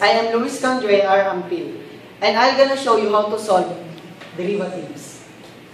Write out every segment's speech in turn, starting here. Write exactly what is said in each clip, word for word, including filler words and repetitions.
I am Luis Kang J R Ampil, and I'm gonna show you how to solve derivatives.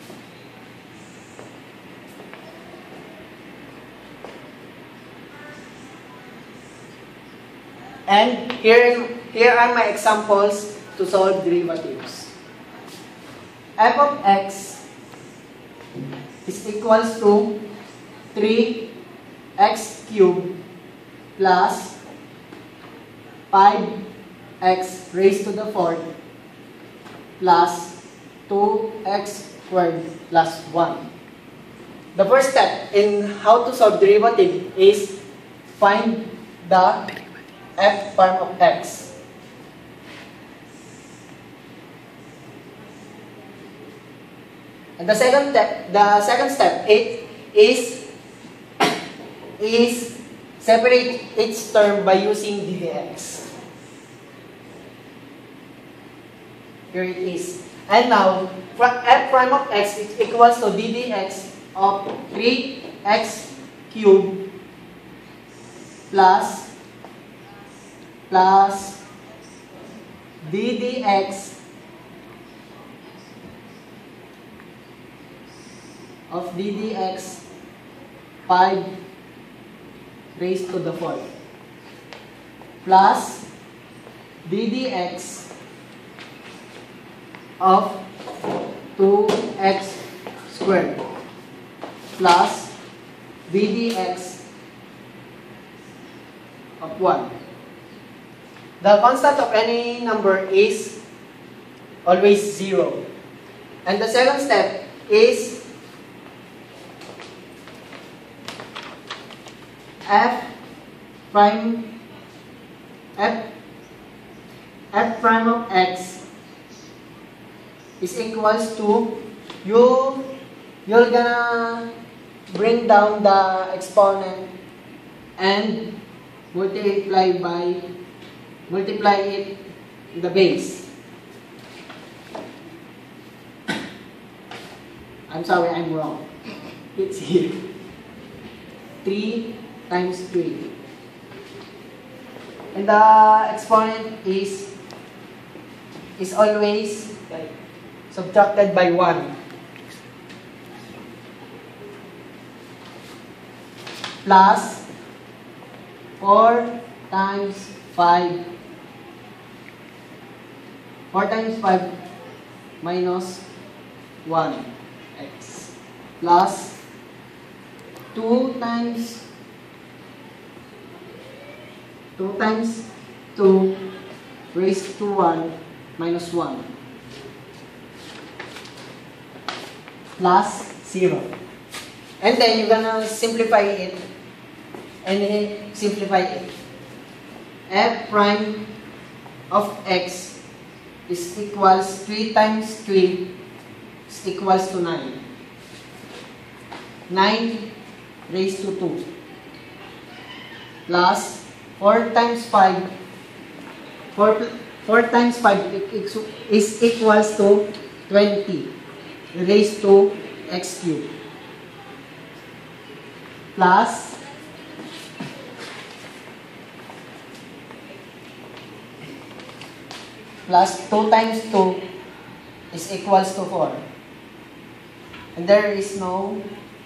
And here, here are my examples to solve derivatives. F of x is equals to three x cubed plus five x raised to the fourth plus two x squared plus one. The first step in how to solve derivative is find the f prime of x. And the second step, the second step it is is separate each term by using d dx. Here it is. And now, f prime of x is equals to d dx of three x cubed plus plus d dx of d dx five raised to the fourth plus d dx of two x squared plus d dx of one. The constant of any number is always zero. And the second step is f prime f f prime of x is equals to, you you're gonna bring down the exponent and multiply by multiply it in the base. I'm sorry, I'm wrong. It's here. three times three. And the exponent is is always subtracted by one. Plus four times five. four times five minus one x. Plus two times two times two raised to one minus one. Plus zero. And then you're gonna simplify it and then simplify it. F prime of x is equals three times three is equals to nine. nine raised to two plus four times five. four, four times five is equals to twenty raised to x cubed plus plus two times two is equals to four. And there is no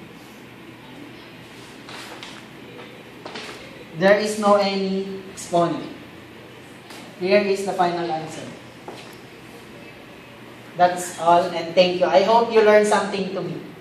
there is no any exponent. Here is the final answer. That's all, and thank you. I hope you learned something to me.